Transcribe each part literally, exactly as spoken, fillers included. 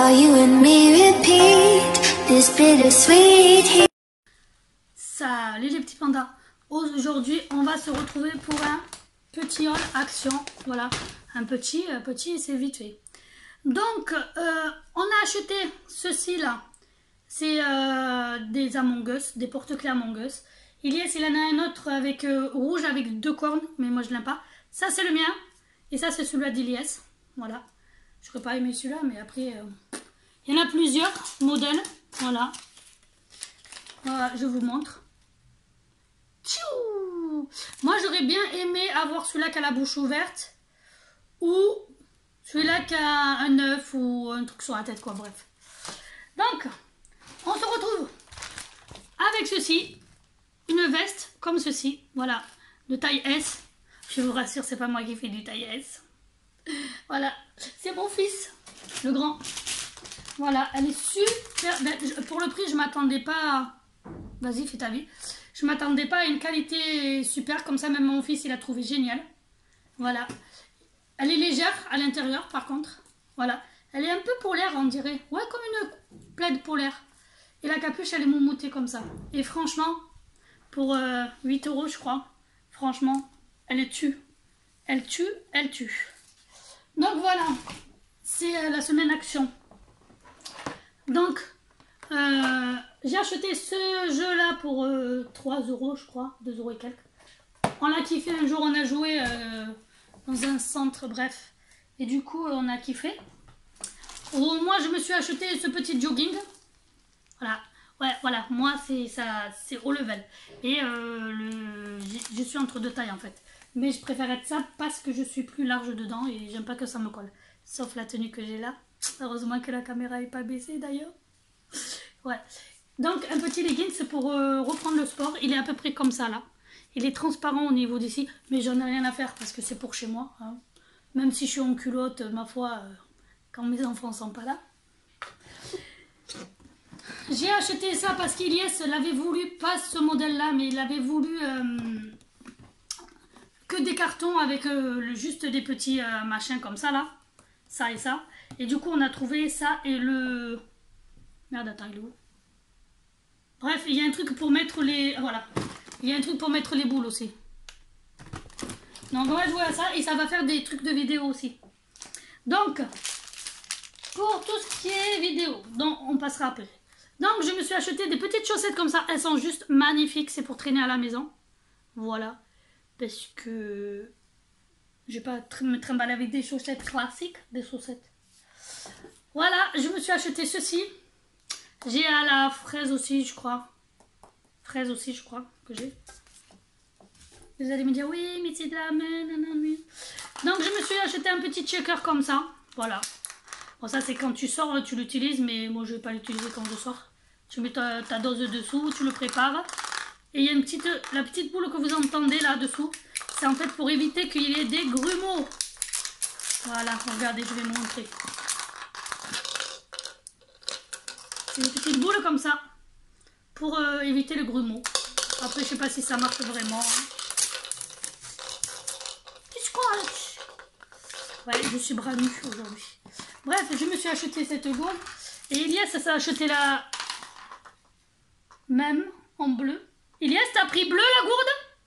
while you and me repeat this bittersweet. Salut les petits pandas. Aujourd'hui on va se retrouver pour un petit haul action. Voilà, un petit, un petit c'est vite fait. Donc euh, on a acheté ceci là. C'est euh, des Among Us, des porte-clés Among Us. Ilias il en a un autre avec euh, rouge avec deux cornes, mais moi je l'aime pas. Ça c'est le mien et ça c'est celui-là d'Ilias. Voilà, je n'aurais pas aimé celui-là, mais après euh, il y en a plusieurs modèles. Voilà, voilà je vous montre. Tchou, moi j'aurais bien aimé avoir celui-là qui a la bouche ouverte ou celui-là qui a un œuf ou un truc sur la tête, quoi. Bref, donc on se retrouve avec ceci, une veste comme ceci, voilà, de taille S. Je vous rassure, c'est pas moi qui fais du taille S. Voilà, c'est mon fils, le grand. Voilà, elle est super belle. Pour le prix, je m'attendais pas à... Vas-y, fais ta vie. Je m'attendais pas à une qualité super comme ça. Même mon fils, il a trouvé génial. Voilà. Elle est légère à l'intérieur, par contre. Voilà. Elle est un peu polaire, on dirait. Ouais, comme une plaide polaire. Et la capuche, elle est moumoutée comme ça. Et franchement, pour euh, huit euros, je crois. Franchement, elle est tue. Elle tue, elle tue. Donc voilà. C'est euh, la semaine action. Donc, euh, j'ai acheté ce jeu-là pour euh, trois euros, je crois. deux euros et quelques. On l'a kiffé un jour, on a joué euh, dans un centre, bref. Et du coup, on a kiffé. Oh, moi, je me suis acheté ce petit jogging. Voilà, ouais, voilà, moi c'est ça, c'est haut level. Et euh, le, je suis entre deux tailles en fait. Mais je préfère être ça parce que je suis plus large dedans et j'aime pas que ça me colle. Sauf la tenue que j'ai là. Heureusement que la caméra n'est pas baissée d'ailleurs. Ouais. Donc un petit leggings pour euh, reprendre le sport. Il est à peu près comme ça là. Il est transparent au niveau d'ici. Mais j'en ai rien à faire parce que c'est pour chez moi. Hein. Même si je suis en culotte, ma foi, euh, quand mes enfants sont pas là. J'ai acheté ça parce qu'Ilias l'avait voulu, pas ce modèle là, mais il avait voulu euh, que des cartons avec euh, le, juste des petits euh, machins comme ça là, ça et ça. Et du coup on a trouvé ça et le... Merde, attends, il est où? Bref, il y a un truc pour mettre les... Voilà, il y a un truc pour mettre les boules aussi. Donc on va jouer à ça et ça va faire des trucs de vidéo aussi. Donc, pour tout ce qui est vidéo, donc on passera après. Donc je me suis acheté des petites chaussettes comme ça. Elles sont juste magnifiques. C'est pour traîner à la maison. Voilà. Parce que je vais pas me trimballer avec des chaussettes classiques. Des chaussettes. Voilà. Je me suis acheté ceci. J'ai à la fraise aussi, je crois. Fraise aussi, je crois que j'ai. Vous allez me dire oui, mais c'est de la même. Donc je me suis acheté un petit checker comme ça. Voilà. Bon, ça c'est quand tu sors, tu l'utilises, mais moi je vais pas l'utiliser quand je sors. Tu mets ta, ta dose dessous, tu le prépares. Et il y a une petite, la petite boule que vous entendez là dessous. C'est en fait pour éviter qu'il y ait des grumeaux. Voilà, regardez, je vais vous montrer. C'est une petite boule comme ça. Pour euh, éviter le grumeau. Après, je sais pas si ça marche vraiment. Ouais, je suis bras nu aujourd'hui. Bref, je me suis acheté cette gourde. Et Ilias, ça s'est acheté la même en bleu. Ilias, t'as pris bleu la gourde?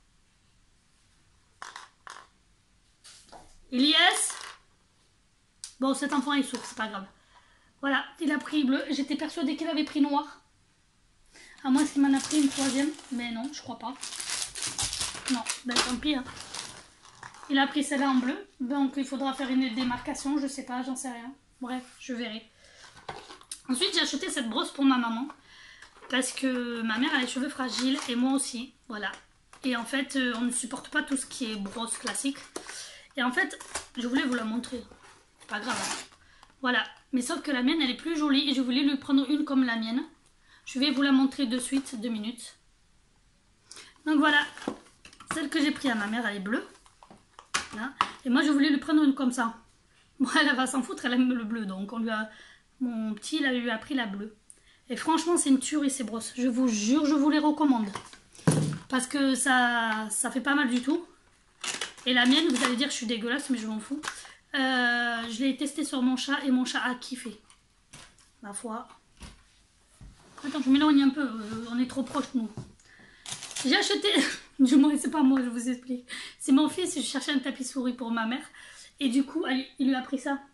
Ilias? Bon, cet enfant est sourd, c'est pas grave. Voilà, il a pris bleu. J'étais persuadée qu'il avait pris noir. À moins qu'il m'en a pris une troisième. Mais non, je crois pas. Non, ben tant pis. Hein. Il a pris celle-là en bleu. Donc il faudra faire une démarcation. Je sais pas, j'en sais rien. Bref, je verrai. Ensuite, j'ai acheté cette brosse pour ma maman. Parce que ma mère a les cheveux fragiles. Et moi aussi. Voilà. Et en fait, on ne supporte pas tout ce qui est brosse classique. Et en fait, je voulais vous la montrer. C'est pas grave. Hein. Voilà. Mais sauf que la mienne, elle est plus jolie. Et je voulais lui prendre une comme la mienne. Je vais vous la montrer de suite. Deux minutes. Donc voilà. Celle que j'ai prise à ma mère, elle est bleue. Là. Et moi, je voulais lui prendre une comme ça. Moi, elle va s'en foutre. Elle aime le bleu. Donc, on lui a... mon petit, il lui a pris la bleue. Et franchement, c'est une tuerie ces brosses. Je vous jure, je vous les recommande. Parce que ça, ça fait pas mal du tout. Et la mienne, vous allez dire, je suis dégueulasse, mais je m'en fous. Euh, je l'ai testée sur mon chat et mon chat a kiffé. ma foi. Attends, je m'éloigne un peu, euh, on est trop proches nous. J'ai acheté, du moins c'est pas moi, je vous explique. C'est mon fils, je cherchais un tapis souris pour ma mère. Et du coup, il lui a pris ça.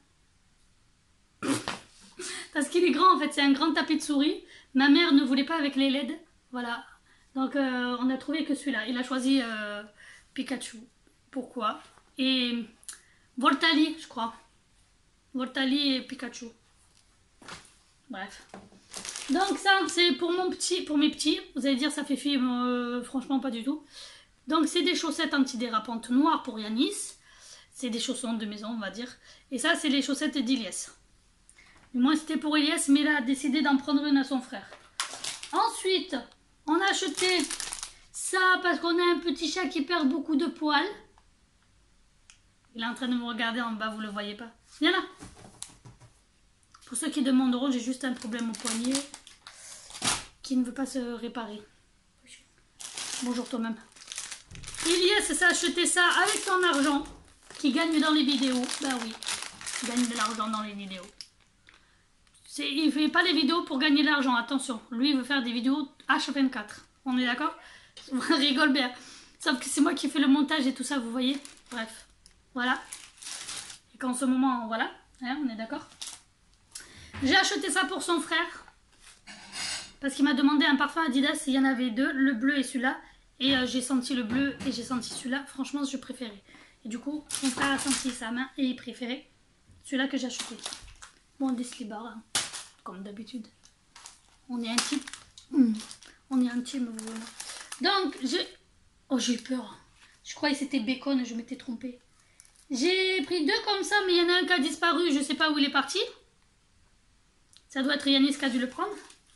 Parce qu'il est grand en fait, c'est un grand tapis de souris. Ma mère ne voulait pas avec les L E D. Voilà. Donc euh, on a trouvé que celui-là. Il a choisi euh, Pikachu. Pourquoi? Et Voltali, je crois. Voltali et Pikachu. Bref. Donc ça, c'est pour mon petit, pour mes petits. Vous allez dire, ça fait fille, euh, franchement pas du tout. Donc c'est des chaussettes antidérapantes noires pour Yanis. C'est des chaussons de maison, on va dire. Et ça, c'est les chaussettes d'Iliès. Du moins, c'était pour Iliès, mais il a décidé d'en prendre une à son frère. Ensuite, on a acheté ça parce qu'on a un petit chat qui perd beaucoup de poils. Il est en train de me regarder en bas, vous le voyez pas. Viens là. Pour ceux qui demanderont, j'ai juste un problème au poignet qui ne veut pas se réparer. Bonjour toi-même. Iliès s'est acheté ça avec son argent qui gagne dans les vidéos. Ben oui, il gagne de l'argent dans les vidéos. Il ne fait pas les vidéos pour gagner de l'argent, attention. Lui, il veut faire des vidéos H vingt-quatre. On est d'accord? On rigole bien. Sauf que c'est moi qui fais le montage et tout ça, vous voyez. Bref, voilà. Et qu'en ce moment, voilà, hein, on est d'accord. J'ai acheté ça pour son frère. Parce qu'il m'a demandé un parfum Adidas, il y en avait deux, le bleu et celui-là. Et euh, j'ai senti le bleu et j'ai senti celui-là. Franchement, je préférais. Et du coup, mon frère a senti sa main et il préférait celui-là que j'ai acheté. Bon, des slibards, hein, comme d'habitude. On est intime. Mmh. On est intime, vous voyez. Donc, j'ai... Oh, j'ai eu peur. Je croyais que c'était bacon, je m'étais trompée. J'ai pris deux comme ça, mais il y en a un qui a disparu. Je ne sais pas où il est parti. Ça doit être Yanis qui a dû le prendre.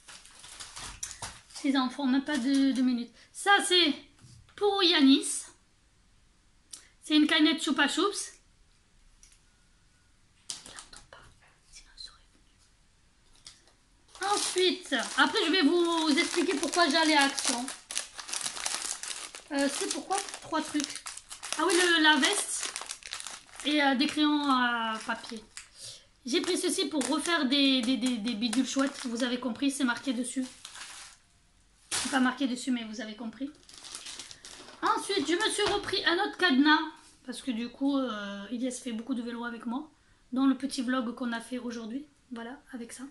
Ces enfants, même pas deux, deux minutes. Ça, c'est pour Yanis. C'est une canette Choupa Choups. Il n'entend pas, sinon il serait venu. Ensuite, après je vais vous expliquer pourquoi j'allais à Action. Euh, c'est pourquoi trois trucs. Ah oui, le, la veste et euh, des crayons à papier. J'ai pris ceci pour refaire des, des, des, des bidules chouettes. Vous avez compris, c'est marqué dessus. C'est pas marqué dessus, mais vous avez compris. Ensuite, je me suis repris un autre cadenas. Parce que du coup, euh, Iliès fait beaucoup de vélo avec moi. Dans le petit vlog qu'on a fait aujourd'hui. Voilà, avec ça.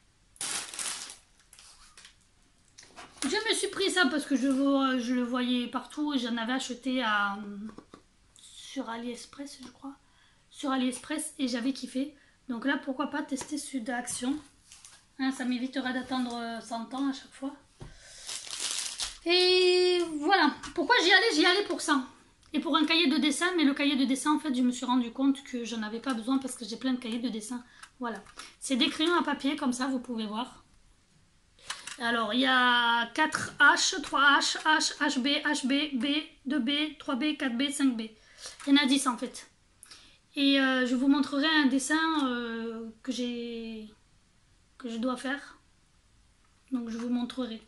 Je me suis pris ça parce que je, je le voyais partout. Et j'en avais acheté à, sur AliExpress, je crois. Sur AliExpress et j'avais kiffé. Donc là, pourquoi pas tester celui d'Action. Hein, ça m'évitera d'attendre cent ans à chaque fois. Et voilà. Pourquoi j'y allais? J'y allais pour ça. Et pour un cahier de dessin, mais le cahier de dessin, en fait, je me suis rendu compte que je n'en avais pas besoin parce que j'ai plein de cahiers de dessin. Voilà. C'est des crayons à papier, comme ça, vous pouvez voir. Alors, il y a quatre H, trois H, H, H B, H B, B, deux B, trois B, quatre B, cinq B. Il y en a dix, en fait. Et euh, je vous montrerai un dessin euh, que j'ai que je dois faire. Donc, je vous montrerai.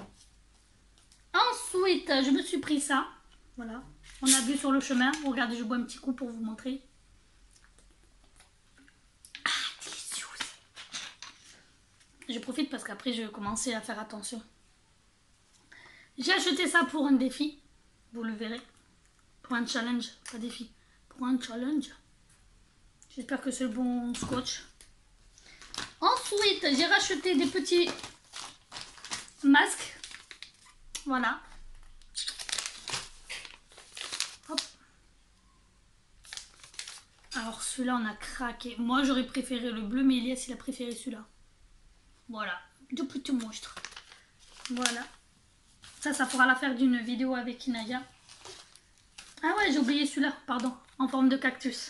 Ensuite, je me suis pris ça. Voilà. On a bu sur le chemin. Regardez, je bois un petit coup pour vous montrer. Ah, délicieuse. Je profite parce qu'après, je vais commencer à faire attention. J'ai acheté ça pour un défi. Vous le verrez. Pour un challenge. Pas défi. Pour un challenge. J'espère que c'est le bon scotch. Ensuite, j'ai racheté des petits masques. Voilà. Hop. Alors celui-là on a craqué. Moi j'aurais préféré le bleu, mais Iliès il a préféré celui-là. Voilà. De petits monstres. Voilà. Ça, ça fera l'affaire d'une vidéo avec Inaya. Ah ouais, j'ai oublié celui-là, pardon. En forme de cactus.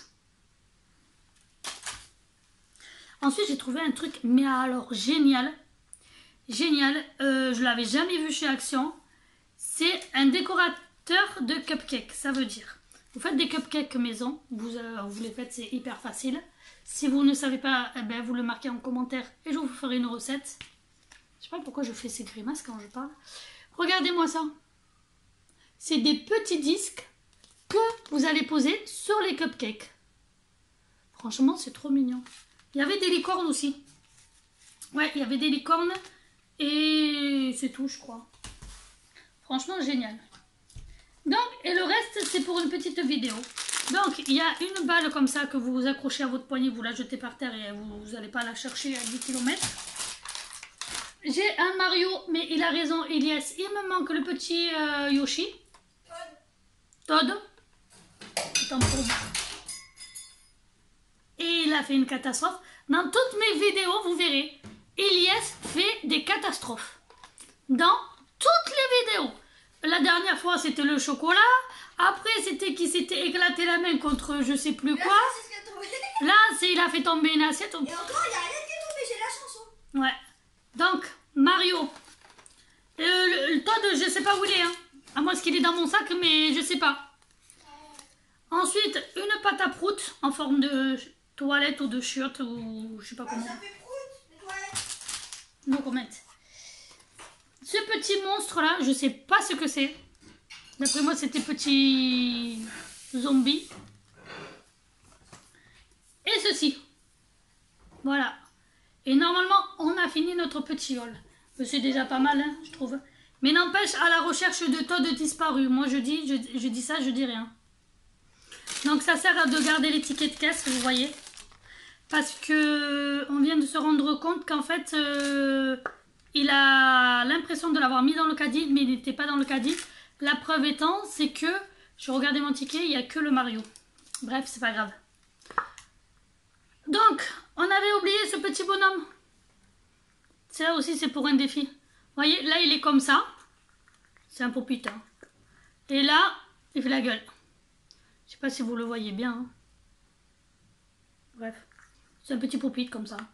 Ensuite j'ai trouvé un truc, mais alors génial. Génial. Euh, je l'avais jamais vu chez Action. C'est un décorateur de cupcakes. Ça veut dire, vous faites des cupcakes maison. Vous, euh, vous les faites, c'est hyper facile. Si vous ne savez pas, eh ben, vous le marquez en commentaire et je vous ferai une recette. Je sais pas pourquoi je fais ces grimaces quand je parle. Regardez-moi ça. C'est des petits disques que vous allez poser sur les cupcakes. Franchement, c'est trop mignon. Il y avait des licornes aussi. Ouais, il y avait des licornes et c'est tout, je crois. Franchement, génial. Donc, et le reste, c'est pour une petite vidéo. Donc, il y a une balle comme ça que vous accrochez à votre poignet, vous la jetez par terre et vous n'allez pas la chercher à dix kilomètres. J'ai un Mario, mais il a raison, Elias. Il me manque le petit euh, Yoshi. Todd. Todd. Attends, pour moi. Et il a fait une catastrophe. Dans toutes mes vidéos, vous verrez, Elias fait des catastrophes. Dans toutes les vidéos. La dernière fois, c'était le chocolat. Après, c'était qui s'était éclaté la main contre je sais plus quoi. Là, c'est il a fait tomber une assiette. Et encore, il y a rien qui est tombé, j'ai la chanson. Ouais. Donc, Mario. Euh, le, le Todd, je sais pas où il est. Hein. À moins qu'il est dans mon sac, mais je sais pas. Ensuite, une pâte à prout en forme de toilette ou de chiotte ou je sais pas Bah, comment. ça fait prout, les toilettes. No comment. Ce petit monstre là, je sais pas ce que c'est. D'après moi, c'était petit zombie. Et ceci. Voilà. Et normalement, on a fini notre petit haul. C'est déjà pas mal, hein, je trouve. Mais n'empêche, à la recherche de Todd disparu. Moi, je dis, je, je dis ça, je dis rien. Donc, ça sert à de garder les tickets de caisse, vous voyez. Parce que on vient de se rendre compte qu'en fait, euh, il a l'impression de l'avoir mis dans le caddie, mais il n'était pas dans le caddie. La preuve étant, c'est que, je regardais mon ticket, il n'y a que le Mario. Bref, c'est pas grave. Donc, on avait oublié ce petit bonhomme. Ça aussi, c'est pour un défi. Vous voyez, là, il est comme ça. C'est un poupite. Hein. Et là, il fait la gueule. Je sais pas si vous le voyez bien. Hein. Bref, c'est un petit poupite comme ça.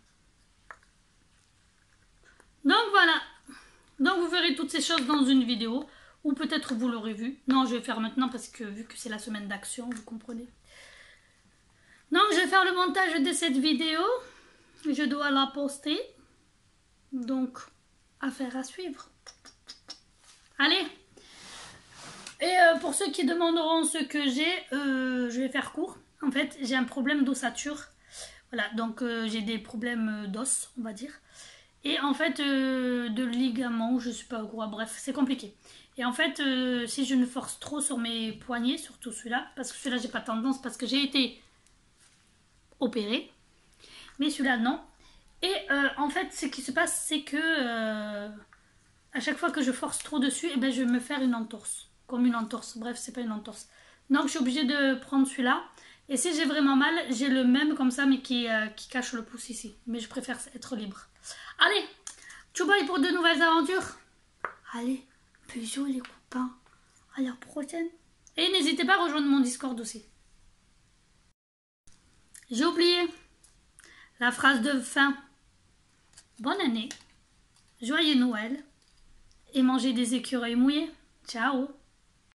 Donc, voilà. Donc, vous verrez toutes ces choses dans une vidéo. Ou peut-être vous l'aurez vu. Non, je vais faire maintenant parce que vu que c'est la semaine d'action, vous comprenez. Donc, je vais faire le montage de cette vidéo. Je dois la poster. Donc, affaire à suivre. Allez. Et euh, pour ceux qui demanderont ce que j'ai, euh, je vais faire court. En fait, j'ai un problème d'ossature. Voilà, donc euh, j'ai des problèmes d'os, on va dire. Et en fait, euh, de ligaments, je sais pas quoi, bref, c'est compliqué. Et en fait, euh, si je ne force trop sur mes poignets, surtout celui-là, parce que celui-là, j'ai pas tendance, parce que j'ai été opérée. Mais celui-là, non. Et euh, en fait, ce qui se passe, c'est que euh, à chaque fois que je force trop dessus, eh ben, je vais me faire une entorse. Comme une entorse. Bref, c'est pas une entorse. Donc, je suis obligée de prendre celui-là. Et si j'ai vraiment mal, j'ai le même comme ça, mais qui, euh, qui cache le pouce ici. Mais je préfère être libre. Allez, tchou bye pour de nouvelles aventures. Allez, bisous les copains. À la prochaine. Et n'hésitez pas à rejoindre mon Discord aussi. J'ai oublié la phrase de fin. Bonne année, joyeux Noël et mangez des écureuils mouillés. Ciao.